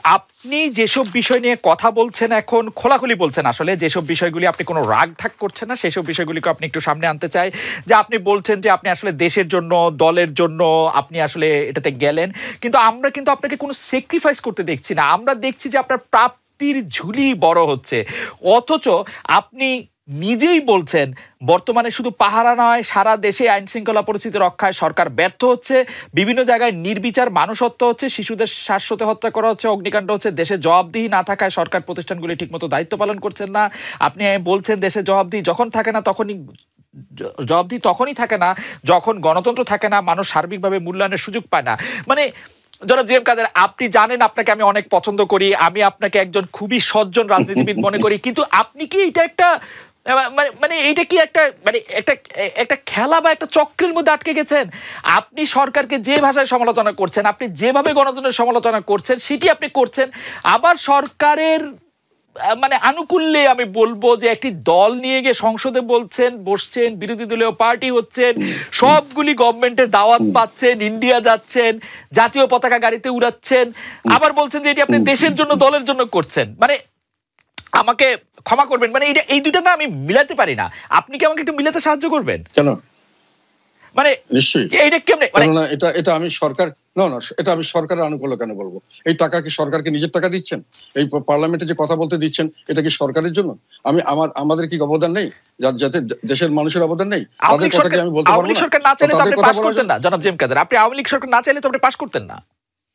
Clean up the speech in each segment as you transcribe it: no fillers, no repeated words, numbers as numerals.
আপনি যেসব বিষয় নিয়ে কথা বলছেন এখন খোলাখুলি বলছেন, আসলে যেসব বিষয়গুলি আপনি কোনো রাগ ঢাক করছেন না সেসব বিষয়গুলিকে আপনি একটু সামনে আনতে চাই। যে আপনি বলছেন যে আপনি আসলে দেশের জন্য, দলের জন্য আপনি আসলে এটাতে গেলেন, কিন্তু আমরা কিন্তু আপনাকে কোনো স্যাক্রিফাইস করতে দেখছি না। আমরা দেখছি যে আপনার প্রাপ্তির ঝুলি বড় হচ্ছে, অথচ আপনি নিজেই বলছেন বর্তমানে শুধু পাহারা নয়, সারা দেশে আইন শৃঙ্খলা পরিস্থিতি রক্ষায় সরকার ব্যর্থ হচ্ছে, বিভিন্ন জায়গায় নির্বিচার মানুষ হত্যা হচ্ছে, শিশুদের শ্বাসরোধে হত্যা করা হচ্ছে, অগ্নিকাণ্ড হচ্ছে, দেশে জবাবদিহি না থাকায় সরকার প্রতিষ্ঠানগুলি ঠিকমতো দায়িত্ব পালন করছেন না। আপনি বলছেন দেশে জবাবদিহি যখন থাকে না তখনই জবাবদিহি তখনই থাকে না যখন গণতন্ত্র থাকে না, মানুষ সার্বিকভাবে মূল্যায়নের সুযোগ পায় না। মানে জনাব জি এম কাদের, আপনি জানেন আপনাকে আমি অনেক পছন্দ করি, আমি আপনাকে একজন খুবই সজ্জন রাজনীতিবিদ মনে করি, কিন্তু আপনি কি এটা একটা মানে এইটা কি একটা মানে একটা একটা খেলা বা একটা চক্রের মধ্যে আটকে গেছেন? আপনি সরকারকে যে ভাষায় সমালোচনা করছেন, আপনি যেভাবে গণতন্ত্রের সমালোচনা করছেন সেটি আপনি করছেন, আবার সরকারের মানে আনুকূল্যে আমি বলবো যে একটি দল নিয়ে গিয়ে সংসদে বলছেন, বসছেন, বিরোধী দলীয় পার্টি হচ্ছেন, সবগুলি গভর্নমেন্টের দাওয়াত পাচ্ছেন, ইন্ডিয়া যাচ্ছেন, জাতীয় পতাকা গাড়িতে উড়াচ্ছেন, আবার বলছেন যে এটি আপনি দেশের জন্য, দলের জন্য করছেন। মানে আমাকে ক্ষমা করবেন, মানে এই দুইটা না আমি মিলাতে পারি না। আপনি কি আমাকে একটু মিলাতে সাহায্য করবেন? কেন? মানে নিশ্চয়ই। এইটা কেমনে মানে না, এটা আমি সরকার না, এটা আমি সরকারের আনুকূল্য কেন বলবো? এই টাকা কি সরকারকে নিজের টাকা দিচ্ছেন? এই পার্লামেন্টে যে কথা বলতে দিচ্ছেন এটা কি সরকারের জন্য? আমাদের কি অবদান নেই? যাতে দেশের মানুষের অবদান নেই? তাদের কথা কি আমি বলতে পারবো না? আওয়ামী লীগ সরকার না চাইলে তো আপনি পাস করতেন না জনাব জি এম কাদের। আপনি আওয়ামী লীগ সরকার না চাইলে তো আপনি পাস করতেন না।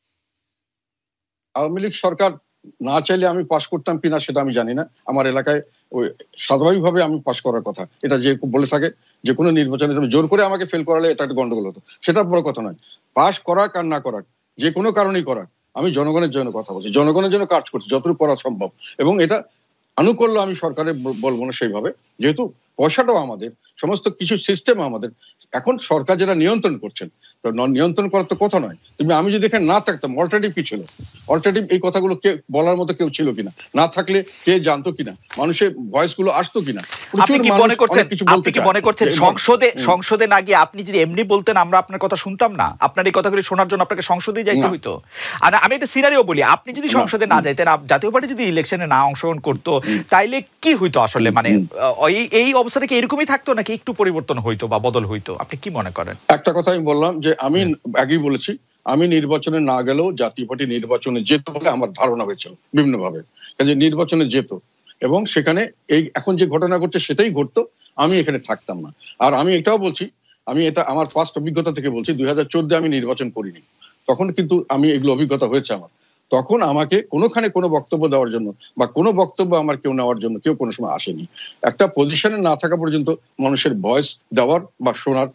আওয়ামী লীগ সরকার না চাইলে আমি পাস করতাম কিনা সেটা আমি জানি না। আমার এলাকায় ওই স্বাভাবিকভাবে আমি পাস করার কথা, এটা যে বলে থাকে যে কোনো নির্বাচনে জোর করে আমাকে ফেল করালে এটা একটা গন্ডগোল হতো, সেটা বড় কথা নয়। পাস করাক আর না করাক, যে কোনো কারণেই করাক, আমি জনগণের জন্য কথা বলছি, জনগণের জন্য কাজ করছি যতটুকু করা সম্ভব। এবং এটা আনুকূল্য আমি সরকারের বলবো না সেইভাবে, যেহেতু পয়সাটাও আমাদের, সমস্ত কিছু সিস্টেম আমাদের। এখন সরকার যেটা নিয়ন্ত্রণ করছেন, তো নিয়ন্ত্রণ করার তো কথা নয়। আমি যদি এখানে না থাকতাম, অল্টারনেটিভ কি ছিল? অল্টারনেটিভ এই কথাগুলো কে বলার মতো কেউ ছিল কিনা, না থাকলে কে জানতো কিনা, মানুষের ভয়েস গুলো আসতো কিনা? আপনি কি মনে করছেন সংসদে না গিয়ে আপনি যদি এমনি বলতেন আমরা আপনার কথা শুনতাম না? আপনার এই কথাগুলি শোনার জন্য আপনাকে সংসদে যাইতে হইতো? আর আমি একটা সিনারিও বলি, আপনি যদি সংসদে না যাইতেন, জাতীয় পার্টি যদি ইলেকশনে না অংশগ্রহণ করতো, তাইলে কি হইতো আসলে? মানে এই অবস্থাটা কি এরকমই থাকতো নাকি একটু পরিবর্তন হইতো বা বদল হইতো? আপনি কি মনে করেন? একটা কথা আমি বললাম যে আমি আগেই বলেছি, আমি নির্বাচনে না গেলেও জাতীয় পার্টি নির্বাচনে যেত বলে আমার ধারণা হয়েছিল বিভিন্ন ভাবে, কাজে নির্বাচনে যেত। এবং সেখানে এই এখন যে ঘটনা ঘটছে সেটাই ঘটতো, আমি এখানে থাকতাম না। আর আমি এটাও বলছি, আমি এটা আমার ফার্স্ট অভিজ্ঞতা থেকে বলছি, 2014 আমি নির্বাচন করিনি, তখন কিন্তু আমি এগুলো অভিজ্ঞতা হয়েছে আমার। তখন আমাকে কোনোখানে কোনো বক্তব্য দেওয়ার জন্য বা কোনো বক্তব্য আমার কেউ নেওয়ার জন্য কেউ কোনো সময় আসেনি। একটা পজিশনে না থাকা পর্যন্ত মানুষের ভয়েস দেওয়ার বা শোনার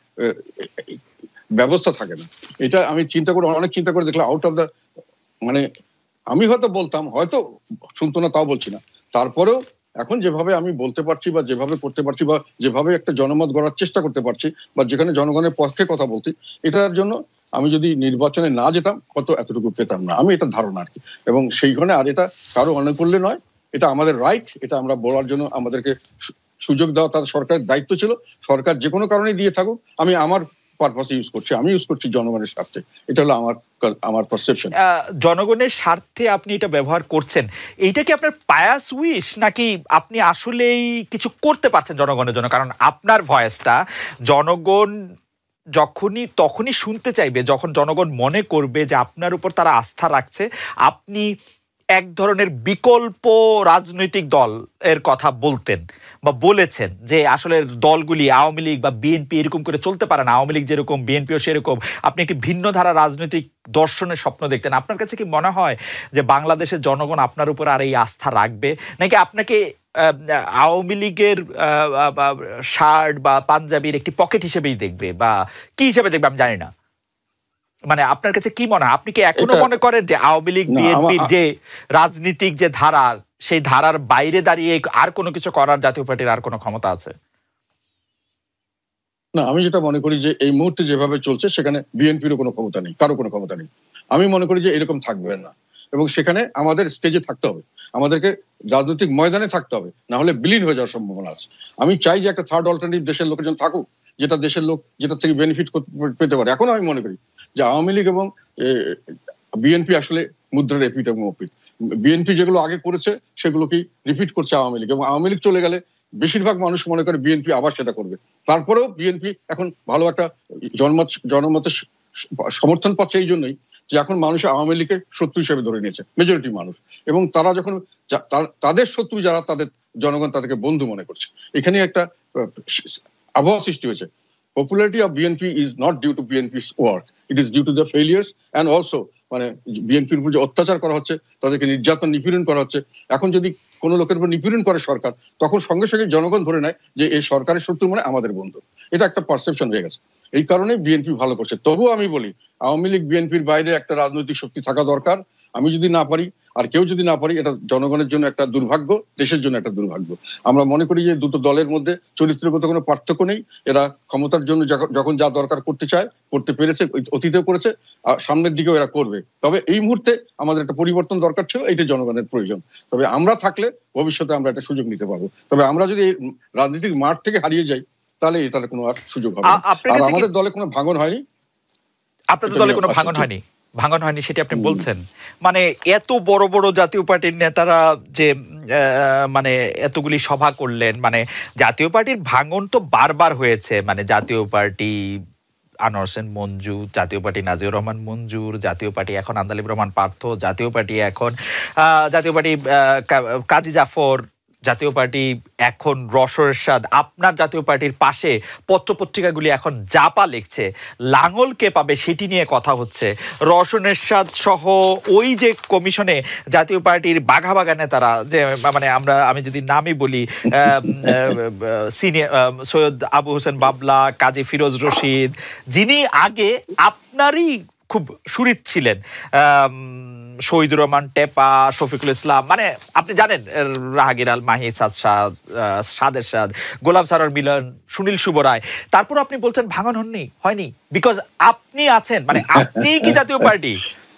ব্যবস্থা থাকে না। এটা আমি অনেক চিন্তা করে দেখলাম, আউট অফ দ্য মানে আমি হয়তো বলতাম, হয়তো শুনতো না, তাও বলছি না। তারপরেও এখন যেভাবে আমি বলতে পারছি বা যেভাবে করতে পারছি বা যেভাবে একটা জনমত গড়ার চেষ্টা করতে পারছি বা যেখানে জনগণের পক্ষে কথা বলছি, এটার জন্য আমি যদি নির্বাচনে না যেতাম হয়তো এতটুকু পেতাম না, আমি এটা ধারণা আর কি। এবং সেইখানে আর এটা কারো অনুকূল্যে নয়, এটা আমাদের রাইট, এটা আমরা বলার জন্য আমাদেরকে সুযোগ দেওয়া তার সরকারের দায়িত্ব ছিল। সরকার যে কোনো কারণে দিয়ে থাকুক, আমি আমার পারপাসে ইউজ করছি, আমি ইউজ করছি জনগণের স্বার্থে, এটা হলো আমার পারসেপশন। জনগণের স্বার্থে আপনি এটা ব্যবহার করছেন, এইটা কি আপনার পায়াস উইশ নাকি আপনি আসলেই কিছু করতে পারছেন জনগণের জন্য? কারণ আপনার ভয়েসটা জনগণ তখনই শুনতে চাইবে যখন জনগণ মনে করবে যে আপনার উপর তারা আস্থা রাখছে, আপনি এক ধরনের বিকল্প রাজনৈতিক দল এর কথা বলতেন বা বলেছেন যে আসলে দলগুলি আওয়ামী লীগ বা বিএনপি এরকম করে চলতে পারে না, আওয়ামী লীগ যেরকম বিএনপিও সেরকম, আপনি একটি ভিন্ন ধারা রাজনৈতিক দর্শনের স্বপ্ন দেখতেন। আপনার কাছে কি মনে হয় যে বাংলাদেশের জনগণ আপনার উপর আর এই আস্থা রাখবে, নাকি আপনাকে আওয়ামী লীগের শার্ট বা পাঞ্জাবির একটি পকেট হিসেবেই দেখবে, বা কি হিসেবে দেখবে আমি জানি না? মানে আপনার কাছে কি মনে হয়, আপনি কি এখনো মনে করেন যে আওয়ামী লীগ বিএনপির যে রাজনীতিক যে ধারা, সেই ধারার বাইরে দাঁড়িয়ে আর কোনো কিছু করার জাতীয় পার্টির আর কোনো ক্ষমতা আছে? না, আমি যেটা মনে করি যে এই মুহূর্তে যেভাবে চলছে সেখানে বিএনপিরও কোনো ক্ষমতা নেই, কারো কোনো ক্ষমতা নেই। আমি মনে করি যে এরকম থাকবে না, এবং সেখানে আমাদের স্টেজে থাকতে হবে, আমাদেরকে রাজনৈতিক ময়দানে থাকতে হবে, না হলে বিলীন হয়ে যাওয়ার সম্ভাবনা আছে। আমি চাই যে একটা থার্ড অল্টারনেটিভ দেশের লোকজন থাকুক, যেটা দেশের লোক যেটা থেকে বেনিফিট পেতে পারে। এখন আমি মনে করি যে আওয়ামী লীগ এবং বিএনপি আসলে মুদ্রার এপিট এবং ওপিট। বিএনপি যেগুলো আগে করেছে সেগুলোকেই রিপিট করছে আওয়ামী লীগ, এবং আওয়ামী লীগ চলে গেলে বেশিরভাগ মানুষ মনে করে বিএনপি আবার সেটা করবে। তারপরেও বিএনপি এখন ভালো একটা জনমতের সমর্থন পাচ্ছে এই জন্যই যে এখন মানুষ আওয়ামী লীগকে শত্রু হিসেবে ধরে নিয়েছে মেজরিটি মানুষ, এবং তারা যখন তাদের শত্রু যারা তাদের জনগণ তাদেরকে বন্ধু মনে করছে। এখানে একটা আবহাওয়া সৃষ্টি হয়েছে। Popularity of BNP is not due to BNP's work. It is due to the failures and also মানে বিএনপির উপর যে অত্যাচার করা হচ্ছে, তাদেরকে নির্যাতন নিপীড়ন করা হচ্ছে। এখন যদি কোনো লোকের উপর নিপীড়ন করে সরকার, তখন সঙ্গে সঙ্গে জনগণ ধরে নেয় যে এই সরকারের শত্রু মানে আমাদের বন্ধু। এটা একটা পারসেপশন হয়ে গেছে। এই কারণে বিএনপি ভালো করছে। তবুও আমি বলি আওয়ামী লীগ বিএনপির বাইরে একটা রাজনৈতিক শক্তি থাকা দরকার। আমি যদি না পারি, আর কেউ যদি না পারি, এটা জনগণের জন্য একটা দুর্ভাগ্য, দেশের জন্য একটা দুর্ভাগ্য। আমরা মনে করি যে দুটো দলের মধ্যে চরিত্রগত কোনো পার্থক্য নেই। এরা ক্ষমতার জন্য যখন যা দরকার করতে চায় করতে পেরেছে, অতীতেও করেছে, সামনের দিকেও এরা করবে। তবে এই মুহূর্তে আমাদের একটা পরিবর্তন দরকার ছিল, এইটা জনগণের প্রয়োজন। তবে আমরা থাকলে ভবিষ্যতে আমরা একটা সুযোগ নিতে পারবো। তবে আমরা যদি রাজনৈতিক মাঠ থেকে হারিয়ে যাই তাহলে এটার কোনো আর সুযোগ হবে না। আর আমাদের দলে কোনো ভাঙন হয়নি। আপনাদের দলে কোনো ভাঙন হয়নি? ভাঙন হয়নি সেটি আপনি বলছেন। মানে এত বড় বড় জাতীয় পার্টির নেতারা যে মানে এতগুলি সভা করলেন, মানে জাতীয় পার্টির ভাঙন তো বারবার হয়েছে। মানে জাতীয় পার্টি আনোয়ার হোসেন মঞ্জু, জাতীয় পার্টি নাজিউর রহমান মঞ্জুর, জাতীয় পার্টি এখন আন্দালিব রহমান পার্থ, জাতীয় পার্টি এখন জাতীয় পার্টি কাজী জাফর, জাতীয় পার্টি এখন রওশন এরশাদ। আপনার জাতীয় পার্টির পাশে পত্রপত্রিকাগুলি এখন জাপা লিখছে, লাঙল কে পাবে সেটি নিয়ে কথা হচ্ছে। রওশন এরশাদ সহ ওই যে কমিশনে জাতীয় পার্টির বাঘা বাঘা নেতারা, যে মানে আমি যদি নামই বলি, সিনিয়র সৈয়দ আবু হোসেন বাবলা, কাজী ফিরোজ রশিদ, যিনি আগে আপনারই খুব সুরিত ছিলেন, শহীদুর রহমান টেপা, শফিকুল ইসলাম, মানে আপনি জানেন রাহাগীর আল মাহি, সাদ এরশাদ, গোলাম সারোয়ার মিলন, সুনীল শুভ রায়। তারপর আপনি বলছেন ভাঙন হয়নি বিকজ আপনি আছেন। মানে আপনি কি জাতীয় পার্টি?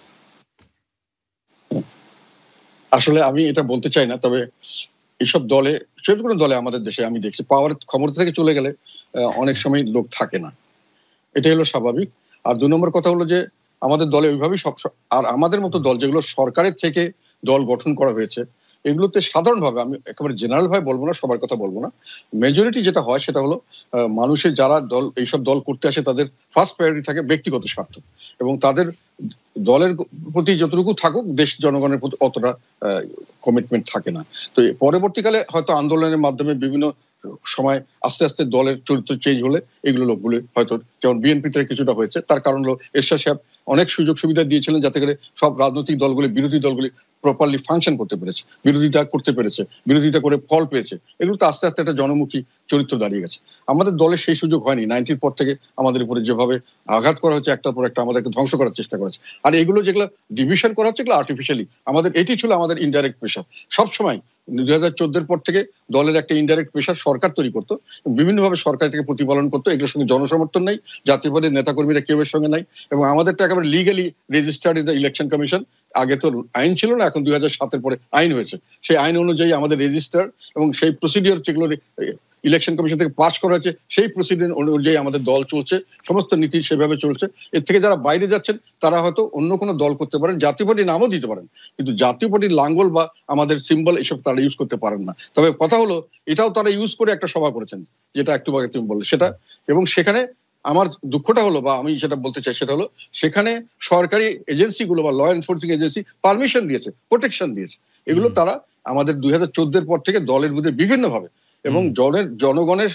আসলে আমি এটা বলতে চাই না। তবে এইসব দলে, যে কোনো দলে আমাদের দেশে আমি দেখছি পাওয়ার ক্ষমতা থেকে চলে গেলে অনেক সময় লোক থাকে না, এটাই হলো স্বাভাবিক। আর 2 নম্বর কথা হলো যে আমাদের দলে ওইভাবেই আর আমাদের মতো দল যেগুলো সরকারের থেকে দল গঠন করা হয়েছে, এগুলোতে সাধারণভাবে, আমি একেবারে জেনারেল ভাবে বলবো না, সবার কথা বলবো না, মেজরিটি যেটা হয় সেটা হলো মানুষের যারা দল এইসব দল করতে আসে তাদের ফার্স্ট প্রায়োরিটি থাকে ব্যক্তিগত স্বার্থ, এবং তাদের দলের প্রতি যতটুকু থাকুক দেশ জনগণের প্রতি অতটা কমিটমেন্ট থাকে না। তো পরবর্তীকালে হয়তো আন্দোলনের মাধ্যমে বিভিন্ন সময় আস্তে আস্তে দলের চরিত্র চেঞ্জ হলে এগুলো লোকগুলো হয়তো, যেমন বিএনপিতে কিছুটা হয়েছে, তার কারণ হলো এরশাদ সাহেব অনেক সুযোগ সুবিধা দিয়েছিলেন যাতে করে সব রাজনৈতিক দলগুলি, বিরোধী দলগুলি প্রপারলি ফাংশন করতে পেরেছে, বিরোধিতা করে ফল পেয়েছে। এগুলো তো আস্তে আস্তে একটা জনমুখী চরিত্র দাঁড়িয়ে গেছে। আমাদের দলের সেই সুযোগ হয়নি। 90-র পর থেকে আমাদের উপরে যেভাবে আঘাত করা হচ্ছে, একটার পর একটা আমাদেরকে ধ্বংস করার চেষ্টা করেছে। আর এগুলো যেগুলো ডিভিশন করা হচ্ছে এগুলো আর্টিফিশিয়ালি। আমাদের এটি ছিল আমাদের ইনডাইরেক্ট প্রেশার। সবসময় 2014-র পর থেকে দলের একটা ইনডাইরেক্ট প্রেশার সরকার তৈরি করতো, বিভিন্নভাবে সরকার থেকে প্রতিপালন করতো। এগুলোর সঙ্গে জনসমর্থন নেই, জাতীয় পার্টির নেতাকর্মীরা কেউ এর সঙ্গে নাই, এবং আমাদেরটা একেবারে legally registered in the election commission. আগে তো আইন ছিল না, এখন 2007-এর পরে আইন হয়েছে। সেই আইন অনুযায়ী আমাদের রেজিস্টার এবং সেই প্রসিডিওর যেগুলো ইলেকশন কমিশন থেকে পাস করা হয়েছে, সেই প্রসিডিওর অনুযায়ী আমাদের দল চলছে, সমস্ত নীতি সেভাবে চলছে। এর থেকে যারা বাইরে যাচ্ছেন তারা হয়তো অন্য কোনো দল করতে পারেন, জাতীয় পার্টির নামও দিতে পারেন, কিন্তু জাতীয় পার্টির লাঙ্গল বা আমাদের সিম্বল এসব তারা ইউজ করতে পারেন না। তবে কথা হলো এটাও তারা ইউজ করে একটা সভা করেছেন, যেটা একটু আগে তুমি বললে সেটা, এবং সেখানে আমার দুঃখটা হলো, বা আমি যেটা বলতে চাই সেটা হলো, সেখানে সরকারি এজেন্সিগুলো বা ল এনফোর্সিং এজেন্সি পারমিশন দিয়েছে, প্রোটেকশন দিয়েছে। এগুলো তারা আমাদের 2014-এর পর থেকে দলের বিরুদ্ধে বিভিন্নভাবে, এবং জনগণের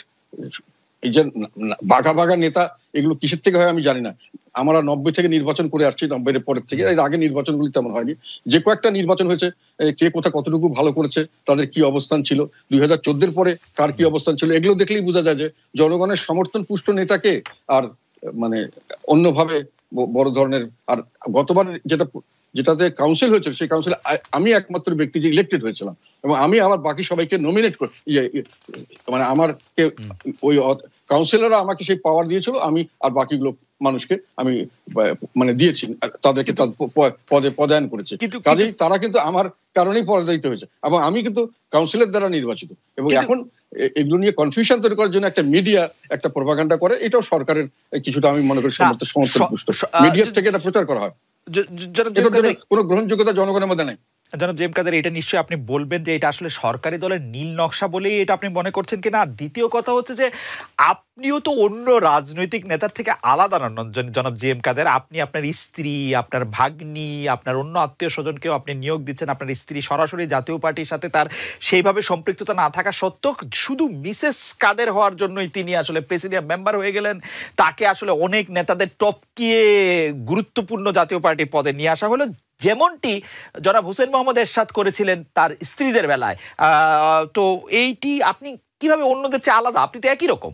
এই যে বাঘা বাঘা নেতা, এগুলো কিসের থেকে হয় আমি জানি না। আমরা 90 থেকে নির্বাচন করে আসছি, 90-এর পরের থেকে। এর আগে নির্বাচনগুলি তেমন হয়নি। যে কয়েকটা নির্বাচন হয়েছে, কে কোথায় কতটুকু ভালো করেছে, তাদের কি অবস্থান ছিল, 2014-এর পরে কার কি অবস্থান ছিল, এগুলো দেখলেই বোঝা যায় যে জনগণের সমর্থন পুষ্ট নেতাকে আর মানে অন্যভাবে বড় ধরনের। আর গতবার যেটাতে কাউন্সিল হয়েছিল, সেই কাউন্সিলে আমি একমাত্র ব্যক্তি যে ইলেক্টেড হয়েছিলাম, এবং আমি আবার বাকি সবাইকে নমিনেট করে, মানে আমার ওই কাউন্সিলররা আমাকে সেই পাওয়ার দিয়েছিল, আমি আর বাকিগুলো মানুষকে আমি মানে দিয়েছি, তাদেরকে পদায়ন করেছে। কাজেই তারা কিন্তু আমার কারণেই পরাজিত হয়েছে, এবং আমি কিন্তু কাউন্সিলের দ্বারা নির্বাচিত। এবং এখন এগুলো নিয়ে কনফিউশন তৈরি করার জন্য একটা মিডিয়া একটা প্রোপাগান্ডা করে, এটাও সরকারের কিছুটা আমি মনে করি সমর্থন পুষ্ট। মিডিয়ার থেকে এটা প্রচার করা হয়। কোনো গ্রহণযোগ্যতা জনগণের মধ্যে নেই। জনাব জেম কাদের, এটা নিশ্চয়ই আপনি বলবেন যে এটা আসলে সরকারি দলের নীল নকশা বলেই এটা আপনি মনে করছেন কিনা। আর দ্বিতীয় কথা হচ্ছে যে আপনিও তো অন্য রাজনৈতিক নেতার থেকে আলাদা নন জনাব জি এম কাদের। আপনি আপনার স্ত্রী, আপনার ভাগ্নি, আপনার অন্য আত্মীয় স্বজনকেও আপনি নিয়োগ দিচ্ছেন। আপনার স্ত্রী সরাসরি জাতীয় পার্টির সাথে তার সেইভাবে সম্পৃক্ততা না থাকা সত্ত্বেও শুধু মিসেস কাদের হওয়ার জন্যই তিনি আসলে প্রেসিডিয়াম মেম্বার হয়ে গেলেন। তাকে আসলে অনেক নেতাদের টপকিয়ে গুরুত্বপূর্ণ জাতীয় পার্টির পদে নিয়ে আসা হলো, যেমনটি জনাব হোসেন মোহাম্মদ এরশাদ করেছিলেন তার স্ত্রীদের বেলায়। তো এইটি আপনি কিভাবে অন্যদের চেয়ে আলাদা? আপনি তো একই রকম।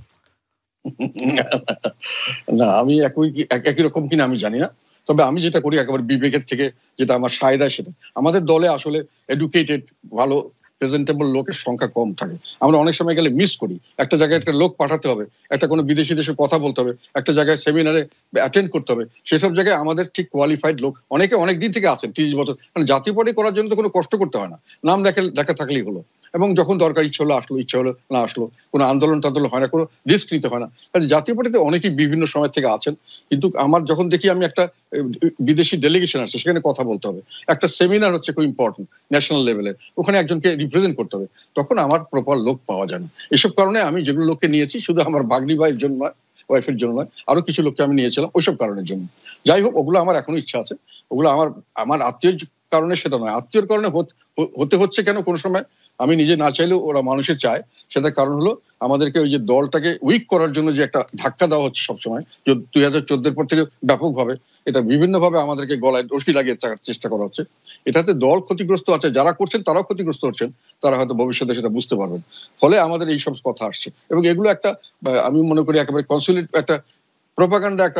না, আমি একই রকম কিনা আমি জানি না, তবে আমি যেটা করি একেবারে বিবেকের থেকে, যেটা আমার সায়দায়, সেটা আমাদের দলে আসলে এডুকেটেড ভালো প্রেজেন্টেবল লোকের সংখ্যা কম থাকে। আমরা অনেক সময় গেলে মিস করি। একটা জায়গায় একটা লোক পাঠাতে হবে, একটা কোনো বিদেশি দেশে কথা বলতে হবে, একটা জায়গায় সেমিনারে অ্যাটেন্ড করতে হবে, সেসব জায়গায় আমাদের ঠিক কোয়ালিফাইড লোক অনেকে অনেক দিন থেকে আছেন, 30 বছর। মানে জাতীয় পার্টি করার জন্য তো কোনো কষ্ট করতে হয় না, নাম দেখা থাকলেই হলো। এবং যখন দরকার ইচ্ছে হলো আসলো, ইচ্ছে হলো না আসলো, কোনো আন্দোলন টান্দোলন হয় না, কোনো রিস্ক নিতে হয় না। কাজে জাতীয় পার্টিতে অনেকেই বিভিন্ন সময় থেকে আছেন। কিন্তু আমার যখন দেখি আমি একটা বিদেশি ডেলিগেশন আসছে, সেখানে কথা বলতে হবে, একটা সেমিনার হচ্ছে খুব ইম্পর্টেন্ট ন্যাশনাল লেভেলের, ওখানে একজনকে রিপ্রেজেন্ট করতে হবে, তখন আমার প্রপার লোক পাওয়া যায় না। এসব কারণে আমি যেগুলো লোককে নিয়েছি, শুধু আমার ভাগ্নি ভাইয়ের জন্য নয়, ওয়াইফের জন্য নয়, আরো কিছু লোককে আমি নিয়েছিলাম ওইসব কারণের জন্য। যাই হোক, ওগুলো আমার এখনো ইচ্ছা আছে। ওগুলো আমার আত্মীয়র কারণে সেটা নয়। আত্মীয়র কারণে হতে হচ্ছে কেন, কোনো সময় আমি নিজে না চাইলেও ওরা মানুষের চায়। সেটার কারণ হলো আমাদেরকে ওই যে দলটাকে উইক করার জন্য যে একটা ধাক্কা দেওয়া হচ্ছে সবসময়, 2014 পর থেকে ব্যাপকভাবে এটা বিভিন্নভাবে আমাদেরকে গলায় রশি লাগিয়ে থাকার চেষ্টা করা হচ্ছে। এটাতে দল ক্ষতিগ্রস্ত আছে, যারা করছেন তারাও ক্ষতিগ্রস্ত হচ্ছেন, তারা হয়তো ভবিষ্যতে সেটা বুঝতে পারবেন। ফলে আমাদের এই সব কথা আসছে, এবং এগুলো একটা আমি মনে করি একেবারে কনসুলেট একটা প্রোপাগান্ডা, একটা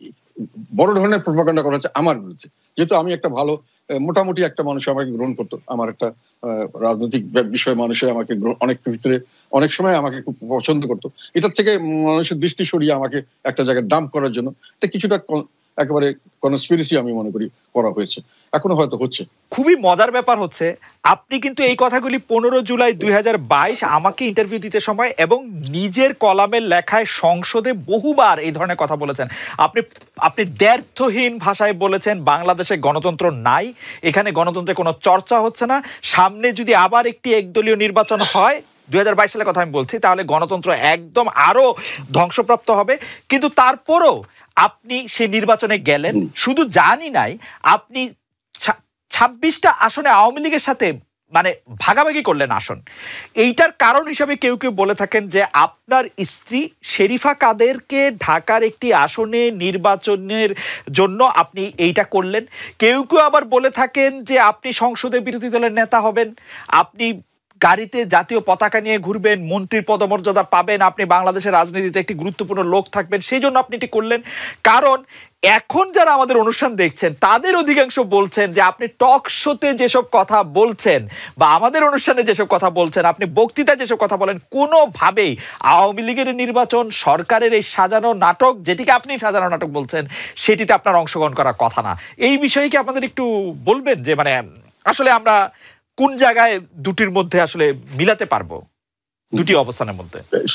বড় ধরনের প্রোপাগান্ডা করা হচ্ছে আমার বিরুদ্ধে। যেহেতু আমি একটা ভালো মোটামুটি একটা মানুষ আমাকে গ্রহণ করতো, আমার একটা রাজনৈতিক বিষয় মানুষে আমাকে অনেক ভিতরে অনেক সময় আমাকে খুব পছন্দ করতো, এটার থেকে মানুষের দৃষ্টি সরিয়ে আমাকে একটা জায়গায় ডাম্প করার জন্য এটা কিছুটা একেবারে কনস্পিরেসি আমি মনে করি করা হয়েছে, এখনো হয়তো হচ্ছে। খুবই মজার ব্যাপার হচ্ছে আপনি কিন্তু এই কথাগুলি 15 জুলাই 2022 আমাকে ইন্টারভিউ দিতে সময় এবং নিজের কলামের লেখায় সংসদে বহুবার এই ধরনের কথা বলেছেন। আপনি দ্ব্যর্থহীন ভাষায় বলেছেন বাংলাদেশে গণতন্ত্র নাই, এখানে গণতন্ত্রের কোনো চর্চা হচ্ছে না, সামনে যদি আবার একটি একদলীয় নির্বাচন হয় 2022 সালের কথা আমি বলছি, তাহলে গণতন্ত্র একদম আরো ধ্বংসপ্রাপ্ত হবে। কিন্তু তারপরও আপনি সেই নির্বাচনে গেলেন, শুধু জানি নাই, আপনি 26টা আসনে আওয়ামী লীগের সাথে মানে ভাগাভাগি করলেন আসন। এইটার কারণ হিসাবে কেউ কেউ বলে থাকেন যে আপনার স্ত্রী শেরিফা কাদেরকে ঢাকার একটি আসনে নির্বাচনের জন্য আপনি এইটা করলেন। কেউ কেউ আবার বলে থাকেন যে আপনি সংসদে বিরোধী দলের নেতা হবেন, আপনি গাড়িতে জাতীয় পতাকা নিয়ে ঘুরবেন, মন্ত্রীর পদমর্যাদা পাবেন, আপনি বাংলাদেশের রাজনীতিতে একটি গুরুত্বপূর্ণ লোক থাকবেন, সেই জন্য আপনি এটি করলেন। কারণ এখন যারা আমাদের অনুষ্ঠান দেখছেন তাদের অধিকাংশ বলছেন যে আপনি টক শোতে যেসব কথা বলছেন বা আমাদের অনুষ্ঠানে যেসব কথা বলছেন, আপনি বক্তৃতায় যেসব কথা বলেন, কোনোভাবেই আওয়ামী লীগের নির্বাচন, সরকারের এই সাজানো নাটক, যেটিকে আপনি সাজানো নাটক বলছেন, সেটিতে আপনার অংশগ্রহণ করার কথা না। এই বিষয়ে কি আপনাদের একটু বলবেন যে মানে আসলে আমরা কোন জায়গায় দুটির মধ্যে আসলে মিলাতে পারবো, দুটি অবস্থানের মধ্যে?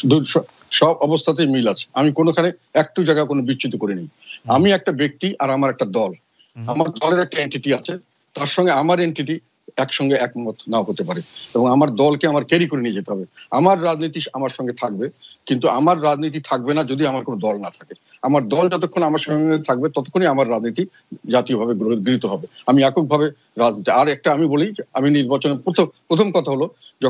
সব অবস্থাতেই মিল আছে, আমি কোনোখানে একটু জায়গা কোনো বিচ্যুত করিনি। আমি একটা ব্যক্তি আর আমার একটা দল, আমার দলের একটা এন্টিটি আছে, তার সঙ্গে আমার এন্টিটি একসঙ্গে একমত নাও হতে পারে, এবং আমার দলকে আমার ক্যারি করে নিয়ে যেতে হবে। আমার রাজনীতি আমার সঙ্গে থাকবে, কিন্তু আমার রাজনীতি থাকবে না যদি আমার কোনো দল না থাকে। আমার দল যতক্ষণ আমার সঙ্গে থাকবে ততক্ষণই আমার রাজনীতি জাতীয়ভাবে গৃহীত হবে। আমি এককভাবে রাজনীতি। আর একটা আমি বলি, আমি নির্বাচনের প্রথম কথা হলো,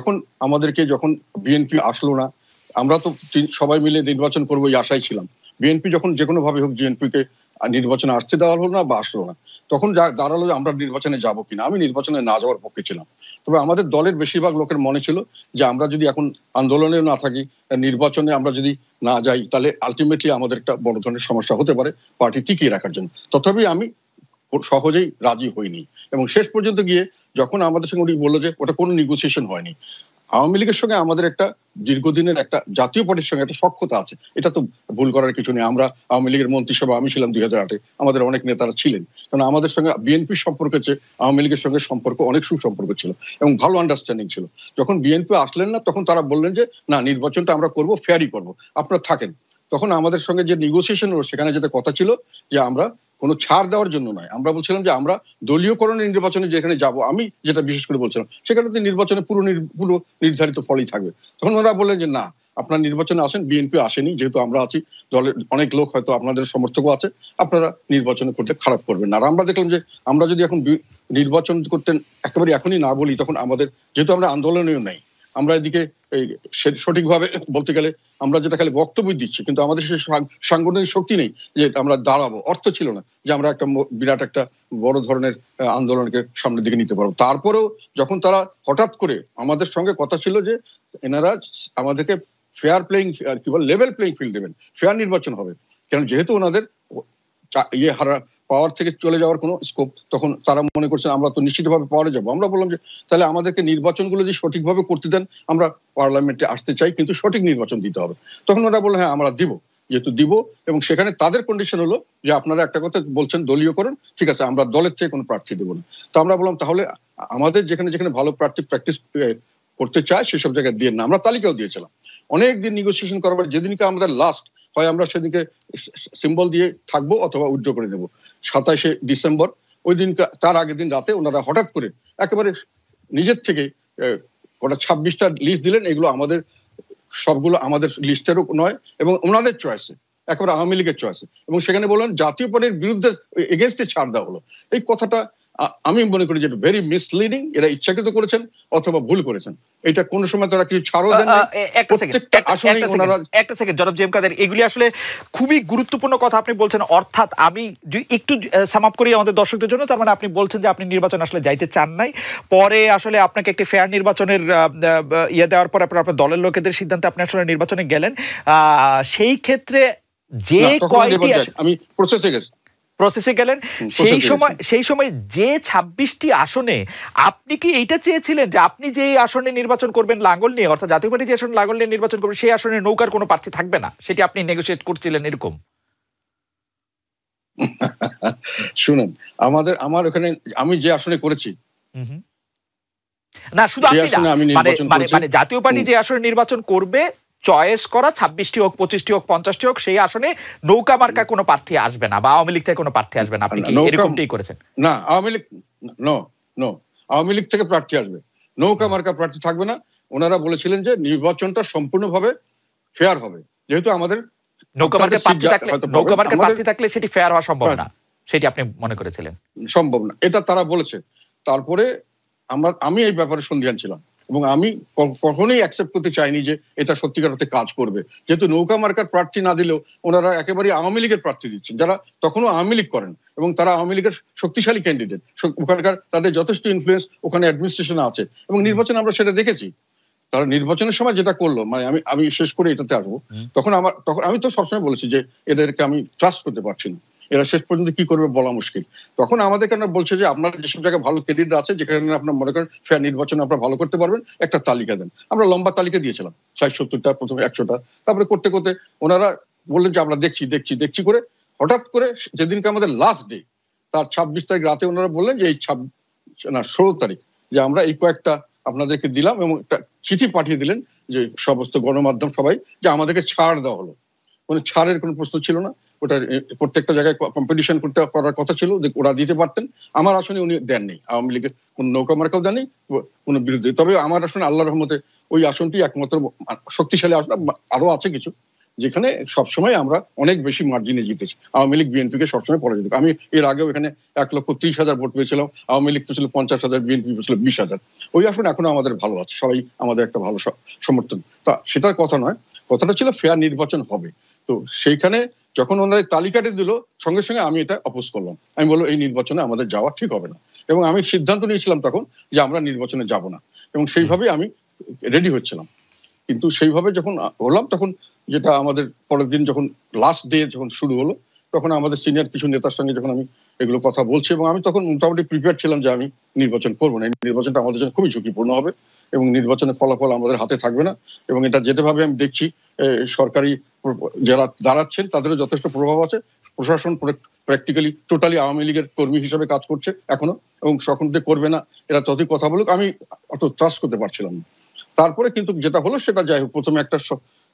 যখন বিএনপি আসলো না, আমরা তো সবাই মিলে নির্বাচন করবো এই আশায় ছিলাম। বিএনপি যখন যে কোনো ভাবে হোক বিএনপিকে নির্বাচনে আসতে দেওয়া হলো না বা আসলো না, তখন দাঁড়ালো আমরা নির্বাচনে যাবো কিনা। আমি নির্বাচনে না যাওয়ার পক্ষে ছিলাম, তবে আমাদের দলের বেশিরভাগ লোকের মনে ছিল যে আমরা যদি এখন আন্দোলনে না থাকি, নির্বাচনে আমরা যদি না যাই, তাহলে আলটিমেটলি আমাদের একটা বড় ধরনের সমস্যা হতে পারে পার্টি টিকিয়ে রাখার জন্য। তথাপি আমি সহজেই রাজি হইনি, এবং শেষ পর্যন্ত গিয়ে যখন আমাদের সঙ্গে উনি বললো যে ওটা কোনো নেগোসিয়েশন হয়নি, আওয়ামী লীগের সঙ্গে আমাদের একটা দীর্ঘদিনের একটা জাতীয় পার্টির সঙ্গে একটা সখ্যতা আছে, এটা তো ভুল করার কিছু নেই। আমরা আওয়ামী লীগের মন্ত্রিসভা, আমি ছিলাম 2008-এ, আমাদের অনেক নেতারা ছিলেন, কারণ আমাদের সঙ্গে বিএনপির সম্পর্কের চেয়ে আওয়ামী লীগের সঙ্গে সম্পর্ক অনেক সুসম্পর্ক ছিল এবং ভালো আন্ডারস্ট্যান্ডিং ছিল। যখন বিএনপি আসলেন না, তখন তারা বললেন যে না, নির্বাচনটা আমরা করবো, ফেয়ারই করবো, আপনারা থাকেন। তখন আমাদের সঙ্গে যে নেগোসিয়েশন হলো, সেখানে যেটা কথা ছিল যে আমরা কোনো ছাড় দেওয়ার জন্য নয়, আমরা বলছিলাম যে আমরা দলীয়করণের নির্বাচনে যেখানে যাব, আমি যেটা বিশেষ করে বলছিলাম সেখানে তো নির্বাচনে পুরো নির্ধারিত ফলই থাকবে। তখন ওরা বললেন যে না, আপনার নির্বাচনে আসেন, বিএনপি আসেনি, যেহেতু আমরা আছি, দলের অনেক লোক হয়তো আপনাদের সমর্থকও আছে, আপনারা নির্বাচন করতে খারাপ করবেন না। আর আমরা দেখলাম যে আমরা যদি এখন নির্বাচন করতে একেবারে এখনই না বলি, তখন আমাদের, যেহেতু আমরা আন্দোলনেও নাই, আমরা এদিকে সঠিকভাবে বলতে গেলে আমরা যেটা খালি বক্তব্য দিচ্ছি, কিন্তু আমাদের সেই সাংগঠনিক শক্তি নেই যে আমরা দাঁড়াবো, অর্থ ছিল না যে আমরা একটা বিরাট একটা বড় ধরনের আন্দোলনকে সামনের দিকে নিতে পারবো। তারপরেও যখন তারা হঠাৎ করে, আমাদের সঙ্গে কথা ছিল যে এনারা আমাদেরকে ফেয়ার প্লেইং, কি বল, লেভেল প্লেইং ফিল্ড দেবেন, ফেয়ার নির্বাচন হবে, কারণ যেহেতু ওনাদের পাওয়ার থেকে চলে যাওয়ার কোনো স্কোপ, তখন তারা মনে করছেন আমরা তো নিশ্চিতভাবে পাওয়ারে যাবো। আমরা বললাম যে তাহলে আমাদেরকে নির্বাচনগুলো যদি সঠিকভাবে করতে দেন, আমরা পার্লামেন্টে আসতে চাই, কিন্তু সঠিক নির্বাচন দিতে হবে। তখন ওরা বললো হ্যাঁ আমরা দিব, যেহেতু দিব, এবং সেখানে তাদের কন্ডিশন হলো যে আপনারা একটা কথা বলছেন দলীয়করণ, ঠিক আছে, আমরা দলের চেয়ে কোনো প্রার্থী দেবো না। তো আমরা বললাম তাহলে আমাদের যেখানে যেখানে ভালো প্রার্থী প্র্যাকটিস করতে চায় সেসব জায়গায় দিয়ে না। আমরা তালিকাও দিয়েছিলাম, অনেক দিন নেগোসিয়েশন করার পর যেদিনকে আমাদের লাস্ট হয়, আমরা সেদিনকে সিম্বল দিয়ে থাকবো অথবা উইথড্র করে দেবো। 27শে ডিসেম্বর, ওই দিন, তার আগের দিন রাতে ওনারা হঠাৎ করে একেবারে নিজের থেকে ওটা 26টা লিস্ট দিলেন। এগুলো আমাদের সবগুলো আমাদের লিস্টেরও নয় এবং ওনাদের চয়েসে, একেবারে আওয়ামী লীগের চয়েসে, এবং সেখানে বললেন জাতীয় পার্টির বিরুদ্ধে এগেনস্টে ছাড় দেওয়া হলো। এই কথাটা আমি মনে করি যে ভেরি মিসলিডিং। এরা ইচ্ছাকৃত করেছেন অথবা ভুল করেছেন। এটা কোন সময় তারা কিছু ছাড়ও দেন না। একটা সেকেন্ড জনাব জেএম কাদের, এগুলি আসলে খুবই গুরুত্বপূর্ণ কথা আপনি বলছেন। অর্থাৎ আমি একটু সাম আপ করি আমাদের দর্শকদের জন্য, তার মানে আপনি বলছেন যে আপনি নির্বাচন আসলে যাইতে চান নাই, পরে আসলে আপনাকে একটি ফেয়ার নির্বাচনের ইয়ে দেওয়ার পর আপনার দলের লোকেদের সিদ্ধান্তে আপনি আসলে নির্বাচনে গেলেন। সেই ক্ষেত্রে যে কয়টি আমি প্রসেসে গেলেন, সেই সময় যে 26টি আসনে আপনি কি এইটা চেয়েছিলেন যে আপনি যে আসনে নির্বাচন করবেন লাঙ্গল নিয়ে, অর্থাৎ জাতীয় পার্টি যে আসনে লাঙ্গল নিয়ে নির্বাচন করবে, সেই আসনে নৌকার কোনো প্রার্থী থাকবে না, সেটি আপনি নেগোশিয়েট করছিলেন এরকম? শুনুন, আমার ওখানে আমি যে আসনে করেছি, না শুধু আপনি না, মানে জাতীয় পার্টি যে আসনে নির্বাচন করবে, চয়েস করা 26টি হোক, 25টি হোক, 50টি হোক, সেই আসনে নৌকা মার্কা কোনো প্রার্থী আসবে না, বা আওয়ামী লীগ থেকে কোনো প্রার্থী আসবে না। আপনি কি এরকমটাই করেছেন? না, আওয়ামী লীগ থেকে প্রার্থী আসবে, নৌকা মার্কা প্রার্থী থাকবে না। ওনারা বলেছিলেন যে নির্বাচনটা সম্পূর্ণভাবে ফেয়ার হবে, যেহেতু আমাদের নৌকা মার্কা প্রার্থী থাকলে সেটি ফেয়ার হওয়া সম্ভব না, সেটি আপনি মনে করেছিলেন সম্ভব না, এটা তারা বলেছে। তারপরে আমি এই ব্যাপারে সন্দিহান ছিলাম এবং আমি কখনোই অ্যাকসেপ্ট করতে চাইনি যে এটা সত্যিকার অর্থে কাজ করবে, যেহেতু নৌকা মার্কার প্রার্থী না দিলেও ওনারা একেবারে আওয়ামী লীগের প্রার্থী দিচ্ছেন, যারা তখনও আওয়ামী লীগ করেন এবং তারা আওয়ামী লীগের শক্তিশালী ক্যান্ডিডেট, ওখানকার তাদের যথেষ্ট ইনফ্লুয়েন্স ওখানে অ্যাডমিনিস্ট্রেশনে আছে, এবং নির্বাচনে আমরা সেটা দেখেছি। তারা নির্বাচনের সময় যেটা করলো, মানে আমি শেষ করে এটাতে আসবো, তখন আমি তো সবসময় বলেছি যে এদেরকে আমি ট্রাস্ট করতে পারছি না, এরা শেষ পর্যন্ত কি করবে বলা মুশকিল। তখন আমাদের কেন বলছে যে আপনার যেসব জায়গায় ভালো ক্যান্ডিডেট আছে, যেখানে আপনার মনে করেন ফেয়ার নির্বাচন আপনারা ভালো করতে পারবেন, একটা তালিকা দেন। আমরা লম্বা তালিকা দিয়েছিলাম, 60-70টা, প্রথমে 100টা, তারপরে করতে করতে ওনারা বললেন যে আমরা দেখছি করে হঠাৎ করে যেদিনকে আমাদের লাস্ট ডে, তার 26 তারিখ রাতে ওনারা বললেন যে এই 16 তারিখ যে আমরা এই কয়েকটা আপনাদেরকে দিলাম, এবং একটা চিঠি পাঠিয়ে দিলেন যে সমস্ত গণমাধ্যম সবাই, যে আমাদেরকে ছাড় দেওয়া হলো। মানে ছাড়ের কোনো প্রশ্ন ছিল না, ওটা প্রত্যেকটা জায়গায় কম্পিটিশন করার কথা ছিল, ওরা দিতে পারতেন। আমার আসনে উনি দেননি, আওয়ামী লীগের কোন নৌকা মার্কাও দেননি, কোনো বিরুদ্ধে। তবে আমার আসনে আল্লাহর রহমতে ওই আসনটি একমাত্র শক্তিশালী আসন, আরো আছে কিছু যেখানে সবসময় আমরা অনেক বেশি মার্জিনে জিতেছি। আওয়ামী লীগ বিএনপিকে সবসময় পরাজিত। আমি এর আগেও এখানে 1,30,000 ভোট পেয়েছিলাম, আওয়ামী লীগ পেয়েছিল 50,000, বিএনপি পেয়েছিল 20,000। ওই আসন এখনো আমাদের ভালো আছে, সবাই আমাদের একটা ভালো সমর্থন। তা সেটার কথা নয়, কথাটা ছিল ফেয়ার নির্বাচন হবে। তো সেইখানে যখন ওনারা তালিকাটি দিল, সঙ্গে সঙ্গে আমি এটা অপোজ করলাম। আমি বললাম এই নির্বাচনে আমাদের যাওয়া ঠিক হবে না, এবং আমি সিদ্ধান্ত নিয়েছিলাম তখন যে আমরা নির্বাচনে যাব না, এবং সেইভাবে আমি রেডি হচ্ছিলাম। কিন্তু সেইভাবে যখন হলাম, তখন যেটা আমাদের পরের দিন যখন লাস্ট ডে যখন শুরু হলো, তখন আমাদের সিনিয়র কিছু নেতার সঙ্গে যখন আমি এগুলো কথা বলছি, এবং আমি তখন মোটামুটি প্রিপেয়ার ছিলাম যে আমি নির্বাচন করবো না, এই নির্বাচনটা আমাদের জন্য খুবই ঝুঁকিপূর্ণ হবে এবং নির্বাচনের ফলাফল আমাদের হাতে থাকবে না, এবং এটা যেভাবে আমি দেখছি সরকারি যারা দাঁড়াচ্ছেন তাদেরও যথেষ্ট প্রভাব আছে, প্রশাসন প্র্যাকটিক্যালি টোটালি আওয়ামী লীগের কর্মী হিসেবে কাজ করছে এখনো, এবং সকলকে করবে না, এরা ততই কথা বলুক, আমি অত ট্রাস্ট করতে পারছিলাম না। তারপরে কিন্তু যেটা হলো সেটা যাই হোক, প্রথমে একটা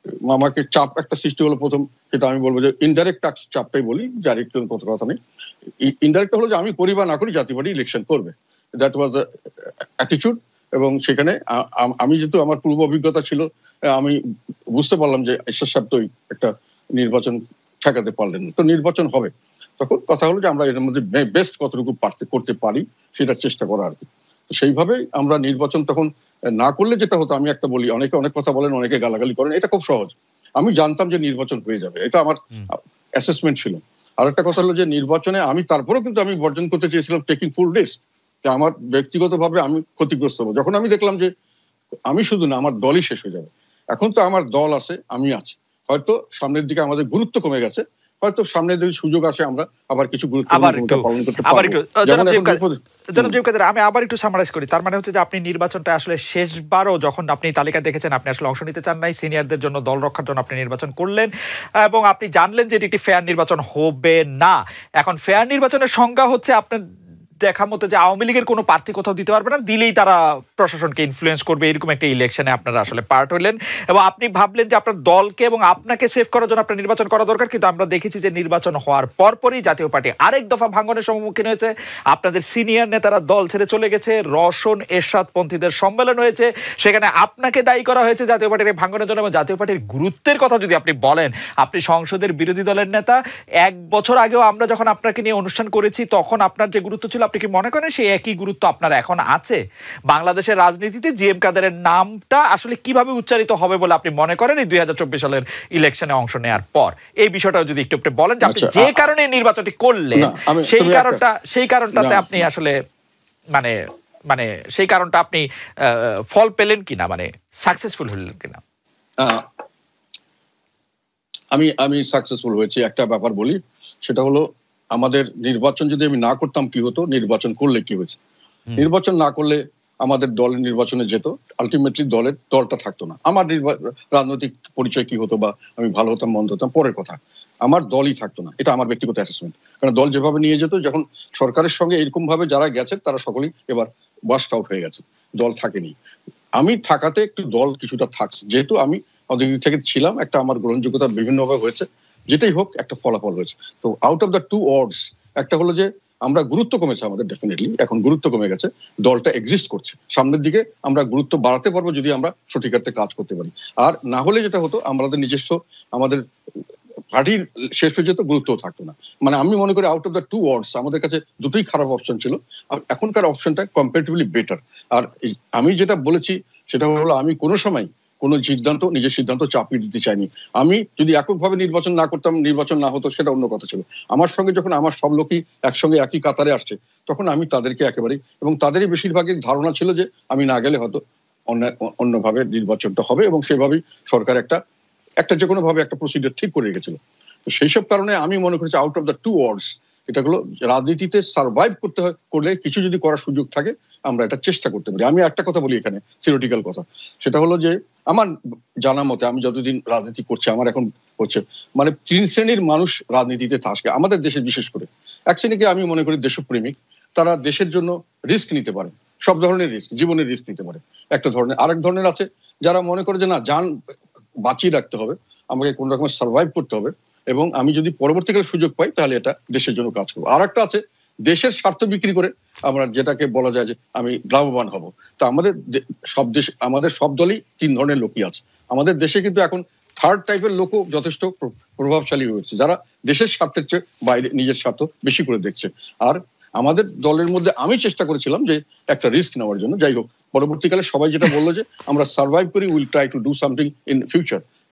আমাকে চাপ একটা সৃষ্টি হলো প্রথম, সেটা আমি বলবো যে ইনডাইরেক্ট চাপটাই বলি, ডাইরেক্ট কথা নেই। ইনডাইরেক্ট হলো যে আমি করি বা না করি জাতীয় পার্টি ইলেকশন করবে, দ্যাট ওয়াজ দ্য অ্যাটিটিউড। এবং সেখানে আমি যেহেতু আমার পূর্ব অভিজ্ঞতা ছিল, আমি বুঝতে পারলাম যে ঈশ্বর সাহেব তো একটা নির্বাচন ঠেকাতে পারলেন না, তো নির্বাচন হবে। তখন কথা হলো যে আমরা এর মধ্যে বেস্ট কতটুকু করতে পারি সেটার চেষ্টা করা আর কি। সেইভাবেই আমরা নির্বাচন তখন না করলে যেটা হতো, আমি একটা বলি, অনেকে অনেক কথা বলেন, অনেকে গালাগালি করেন, এটা খুব সহজ। আমি জানতাম যে নির্বাচন হয়ে যাবে, এটা আমার অ্যাসেসমেন্ট ছিল। আর একটা কথা হলো যে নির্বাচনে আমি তারপরেও কিন্তু আমি বর্জন করতে চেয়েছিলাম টেকিং ফুল রিস্ক, যে আমার ব্যক্তিগতভাবে আমি ক্ষতিগ্রস্ত হবো। যখন আমি দেখলাম যে আমি শুধু না, আমার দলই শেষ হয়ে যাবে। এখন তো আমার দল আছে, আমি আছি, হয়তো সামনের দিকে আমাদের গুরুত্ব কমে গেছে, হয়তো সামনে যদি সুযোগ আসে আমরা আবার কিছু গুরুত্বপূর্ণ ভূমিকা পালন করতে পারবো। আমি আবার একটু সামারাইজ করি। তার মানে হচ্ছে যে আপনি নির্বাচনটা আসলে শেষবারও যখন আপনি তালিকা দেখেছেন, আপনি আসলে অংশ নিতে চান নাই, সিনিয়রদের জন্য, দল রক্ষার জন্য আপনি নির্বাচন করলেন এবং আপনি জানলেন যে এটি একটি ফেয়ার নির্বাচন হবে না। এখন ফেয়ার নির্বাচনের সংজ্ঞা হচ্ছে আপনার দেখা মতো যে আওয়ামী লীগের কোনো প্রার্থী কোথাও দিতে পারবে না, দিলেই তারা প্রশাসনকে ইনফ্লুয়েন্স করবে, এরকম একটা ইলেকশনে আপনারা আসলে পার্ট হলেন এবং আপনি ভাবলেন যে আপনার দলকে এবং আপনাকে সেভ করার জন্য আপনার নির্বাচন করা দরকার। কিন্তু আমরা দেখেছি যে নির্বাচন হওয়ার পরপরই জাতীয় পার্টি আরেক দফা ভাঙনের সম্মুখীন হয়েছে, আপনাদের সিনিয়র নেতারা দল ছেড়ে চলে গেছে, রওশন এরশাদ পন্থীদের সম্মেলন হয়েছে, সেখানে আপনাকে দায়ী করা হয়েছে জাতীয় পার্টির ভাঙনের জন্য। এবং জাতীয় পার্টির গুরুত্বের কথা যদি আপনি বলেন, আপনি সংসদের বিরোধী দলের নেতা, 1 বছর আগেও আমরা যখন আপনাকে নিয়ে অনুষ্ঠান করেছি তখন আপনার যে গুরুত্ব ছিল, আপনি কি মনে করেন সেই একই গুরুত্ব আপনার এখন আছে? বাংলাদেশের রাজনীতিতে জিএম কাদেরের নামটা আসলে কিভাবে উচ্চারিত হবে বলে আপনি মনে করেন এই 2024 সালের ইলেকশনে অংশ নেওয়ার পর? এই বিষয়টা যদি একটু একটু বলেন যে আপনি যে কারণে নির্বাচনটি করলেন সেই কারণটাতে আপনি আসলে মানে সেই কারণটা আপনি ফল পেলেন কিনা, মানে সাকসেসফুল হলেন কিনা? আমি সাকসেসফুল হয়েছি। একটা ব্যাপার বলি, সেটা হলো আমাদের নির্বাচন যদি আমি না করতাম কি হতো, নির্বাচন করলে কি হয়েছে। নির্বাচন না করলে আমাদের দলের নির্বাচনে যেত, আলটিমেটলি দলটা থাকতো না। আমার রাজনৈতিক পরিচয় কি হতো বা আমি ভালো হতাম মন্দ হতাম পরের কথা, আমার দলই থাকতো না। এটা আমার ব্যক্তিগত অ্যাসেসমেন্ট। কারণ দল যেভাবে নিয়ে যেত, যখন সরকারের সঙ্গে এরকম ভাবে যারা গেছে তারা সকলেই এবার ওয়াশড আউট হয়ে গেছে, দল থাকেনি। আমি থাকাতে একটু দল কিছুটা থাকছে, যেহেতু আমি অনেক দিক থেকে ছিলাম, একটা আমার গ্রহণযোগ্যতা বিভিন্নভাবে হয়েছে, যেটাই হোক একটা ফলাফল হয়েছে। তো out of the two words, একটা হলো যে আমরা গুরুত্ব কমেছে আমাদের, ডেফিনেটলি এখন গুরুত্ব কমে গেছে, দলটা এক্সিস্ট করছে। সামনের দিকে আমরা গুরুত্ব বাড়াতে পারবো যদি আমরা সঠিক অর্থে কাজ করতে পারি। আর না হলে যেটা হতো, আমাদের নিজস্ব আমাদের পার্টির শেষ হয়ে যেত, গুরুত্বও থাকতো না। মানে আমি মনে করি out of the two words আমাদের কাছে দুটোই খারাপ অপশন ছিল, আর এখনকার অপশনটা কম্পারেটিভলি বেটার। আর আমি যেটা বলেছি সেটা হলো, আমি কোনো সময় কোনো সিদ্ধান্ত, নিজের সিদ্ধান্ত চাপিয়ে দিতে চাইনি। আমি যদি এককভাবে নির্বাচন না করতাম, নির্বাচন না হতো, সেটা অন্য কথা ছিল। আমার সঙ্গে যখন আমার সব লোকই একসঙ্গে একই কাতারে আসছে, তখন আমি তাদেরকে একেবারেই, এবং তাদেরই বেশিরভাগের ধারণা ছিল যে আমি না গেলে হয়তো অন্যভাবে নির্বাচনটা হবে, এবং সেভাবেই সরকার একটা যে কোনো ভাবে একটা প্রসিডিউর ঠিক করে রেখেছিল। তো সেই সব কারণে আমি মনে করছি out of the two words, এটা হলো রাজনীতিতে সার্ভাইভ করলে কিছু যদি করার সুযোগ থাকে আমরা এটা চেষ্টা করতে পারি। আমি একটা কথা বলি এখানে, থিওরিটিক্যাল কথা, সেটা হলো যে আমার জানা মতে, আমি যতদিন রাজনীতি করছি, আমার এখন হচ্ছে মানে 3 শ্রেণীর মানুষ রাজনীতিতে থাকে আমাদের দেশে। বিশেষ করে এক শ্রেণীকে আমি মনে করি দেশপ্রেমিক, তারা দেশের জন্য রিস্ক নিতে পারে, সব ধরনের রিস্ক, জীবনের রিস্ক নিতে পারে একটা ধরনের। আরেক ধরনের আছে যারা মনে করে যে না, জান বাঁচিয়ে রাখতে হবে, আমাকে কোন রকমের সার্ভাইভ করতে হবে, এবং আমি যদি পরবর্তীকালে সুযোগ পাই তাহলে এটা দেশের জন্য কাজ করবো। আর একটা আছে দেশের স্বার্থ বিক্রি করে আমরা যেটাকে বলা যায় যে আমি লাভবান হব। তো আমাদের সব দলই 3 ধরনের লোকই আছে আমাদের দেশে। কিন্তু এখন থার্ড টাইপের লোকও যথেষ্ট প্রভাবশালী হয়েছে, যারা দেশের স্বার্থের চেয়ে বাইরে নিজের স্বার্থ বেশি করে দেখছে। আর আমাদের দলের মধ্যে আমি চেষ্টা করেছিলাম যে একটা রিস্ক নেওয়ার জন্য। যাই হোক, পরবর্তীকালে সবাই যেটা বললো যে আমরা সার্ভাইভ করি, will try to do something in future.